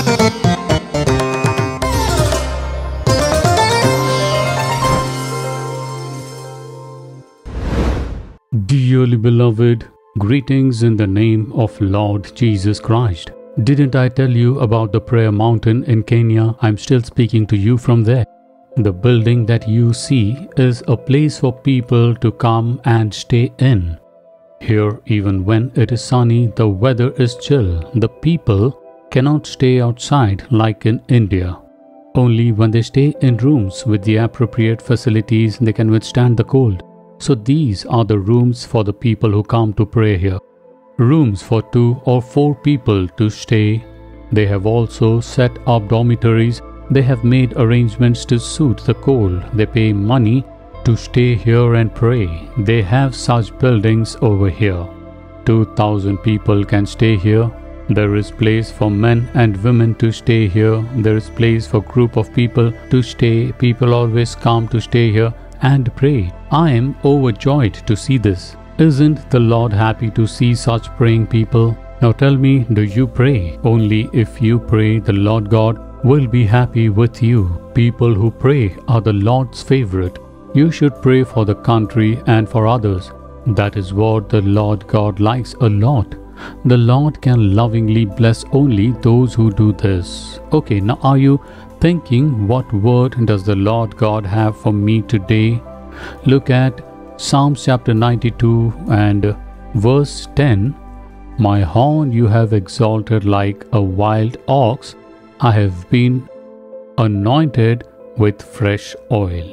Dearly beloved, greetings in the name of Lord Jesus Christ. Didn't I tell you about the prayer mountain in Kenya? I'm still speaking to you from there. The building that you see is a place for people to come and stay in. Here, even when it is sunny, the weather is chill. The people cannot stay outside like in India. Only when they stay in rooms with the appropriate facilities, they can withstand the cold. So these are the rooms for the people who come to pray here. Rooms for 2 or 4 people to stay. They have also set up dormitories. They have made arrangements to suit the cold. They pay money to stay here and pray. They have such buildings over here. 2,000 people can stay here. There is place for men and women to stay here. There is place for group of people to stay. People always come to stay here and pray. I am overjoyed to see this. Isn't the Lord happy to see such praying people? Now tell me, do you pray? Only if you pray, the Lord God will be happy with you. People who pray are the Lord's favorite. You should pray for the country and for others. That is what the Lord God likes a lot. The Lord can lovingly bless only those who do this. Okay, now are you thinking, what word does the Lord God have for me today? Look at Psalms chapter 92 and verse 10. My horn you have exalted like a wild ox. I have been anointed with fresh oil.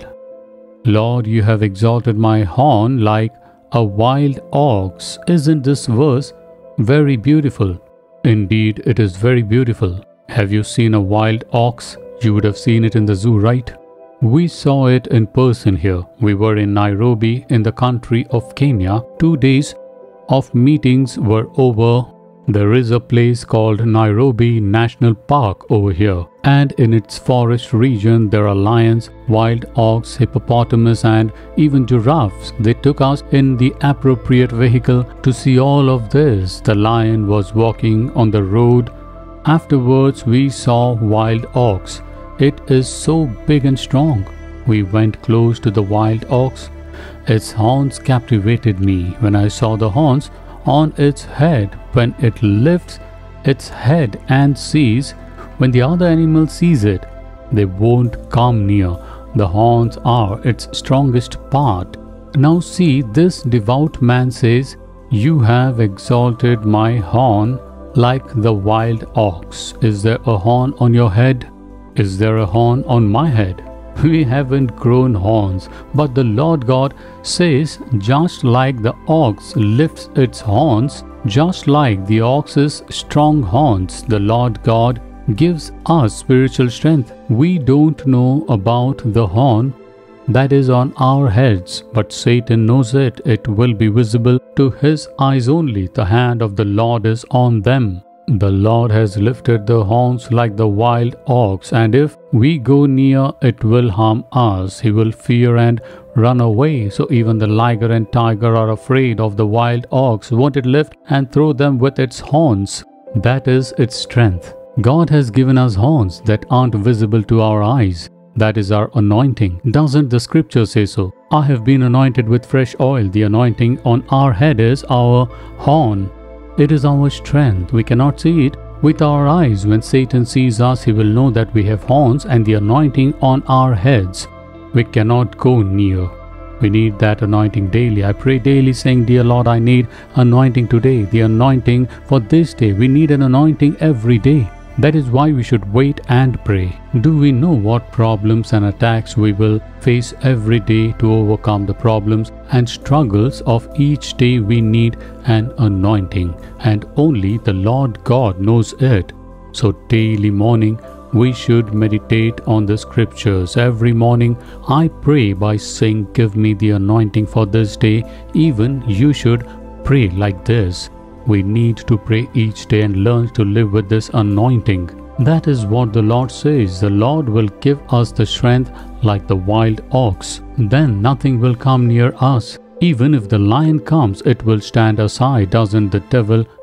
Lord, you have exalted my horn like a wild ox. Isn't this verse very beautiful? Indeed, it is very beautiful. Have you seen a wild ox? You would have seen it in the zoo, right? We saw it in person here. We were in Nairobi in the country of Kenya. 2 days of meetings were over. There is a place called Nairobi National Park over here. And in its forest region, there are lions, wild ox, hippopotamus and even giraffes. They took us in the appropriate vehicle to see all of this. The lion was walking on the road. Afterwards, we saw wild ox. It is so big and strong. We went close to the wild ox. Its horns captivated me. When I saw the horns on its head, when it lifts its head and sees, when the other animal sees it, they won't come near. The horns are its strongest part. Now see, this devout man says, you have exalted my horn like the wild ox. Is there a horn on your head? Is there a horn on my head? We haven't grown horns, but the Lord God says, just like the ox lifts its horns, just like the ox's strong horns, the Lord God gives us spiritual strength. We don't know about the horn that is on our heads, but Satan knows it. It will be visible to his eyes only. The hand of the Lord is on them. The Lord has lifted the horns like the wild ox, and if we go near, it will harm us. He will fear and run away. So even the liger and tiger are afraid of the wild ox. Won't it lift and throw them with its horns? That is its strength. God has given us horns that aren't visible to our eyes. That is our anointing. Doesn't the scripture say so? I have been anointed with fresh oil. The anointing on our head is our horn. It is our strength. We cannot see it with our eyes. When Satan sees us, he will know that we have horns and the anointing on our heads. We cannot go near. We need that anointing daily. I pray daily saying, dear Lord, I need anointing today. The anointing for this day. We need an anointing every day. That is why we should wait and pray. Do we know what problems and attacks we will face every day? To overcome the problems and struggles of each day, we need an anointing, and only the Lord God knows it. So daily morning, we should meditate on the scriptures. Every morning, I pray by saying, give me the anointing for this day. Even you should pray like this. We need to pray each day and learn to live with this anointing. That is what the Lord says. The Lord will give us the strength like the wild ox. Then nothing will come near us. Even if the lion comes, it will stand aside. Doesn't the devil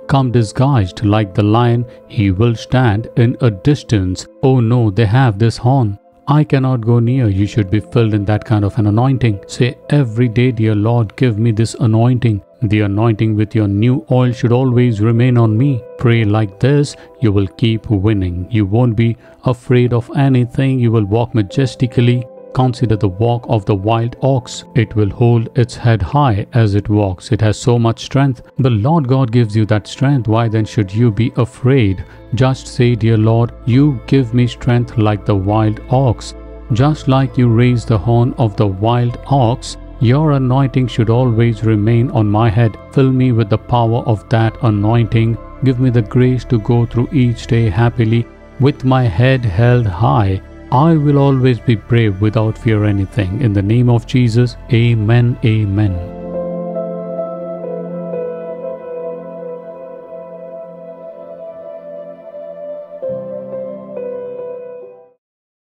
Come disguised like the lion, he will stand in a distance. Oh no, they have this horn. I cannot go near. You should be filled in that kind of an anointing. Say every day, dear Lord, give me this anointing. The anointing with your new oil should always remain on me. Pray like this, you will keep winning. You won't be afraid of anything. You will walk majestically. Consider the walk of the wild ox. It will hold its head high as it walks. It has so much strength. The Lord God gives you that strength. Why then should you be afraid? Just say, dear Lord, you give me strength like the wild ox. Just like you raise the horn of the wild ox, your anointing should always remain on my head. Fill me with the power of that anointing. Give me the grace to go through each day happily with my head held high. I will always be brave without fear anything. In the name of Jesus, amen, amen.